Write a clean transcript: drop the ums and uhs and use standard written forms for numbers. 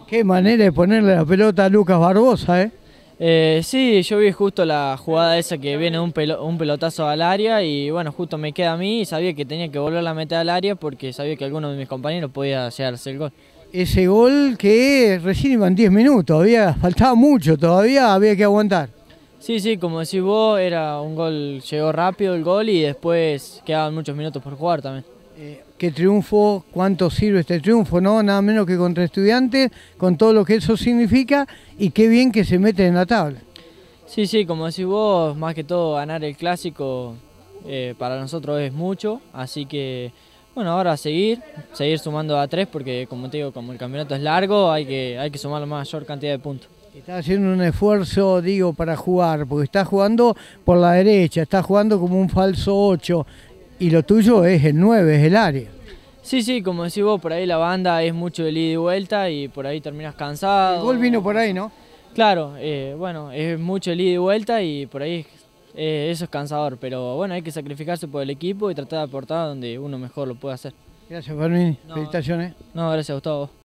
Qué manera de ponerle la pelota a Lucas Barbosa, ¿eh? Sí, yo vi justo la jugada esa que viene un pelotazo al área y bueno, justo me queda a mí y sabía que tenía que volver la meter al área porque sabía que alguno de mis compañeros podía llegar a hacer el gol. Ese gol que recién iban 10 minutos, faltaba mucho, todavía había que aguantar. Sí, sí, como decís vos, era un gol, llegó rápido el gol y después quedaban muchos minutos por jugar también. Qué triunfo, cuánto sirve este triunfo, ¿no? Nada menos que contra Estudiantes, con todo lo que eso significa y qué bien que se mete en la tabla. Sí, sí, como decís vos, más que todo ganar el clásico para nosotros es mucho, así que bueno, ahora a seguir sumando a tres porque como te digo, como el campeonato es largo, hay que sumar la mayor cantidad de puntos. Está haciendo un esfuerzo, digo, para jugar, porque está jugando por la derecha, está jugando como un falso 8 y lo tuyo es el 9, es el área. Sí, sí, como decís vos, por ahí la banda es mucho de ida y vuelta y por ahí terminas El cansado. gol vino por ahí, ¿no? Claro, bueno, es mucho de ida y vuelta y por ahí eso es cansador, pero bueno, hay que sacrificarse por el equipo y tratar de aportar donde uno mejor lo puede hacer. Gracias, Fermín. No, Felicitaciones. no, gracias Gustavo.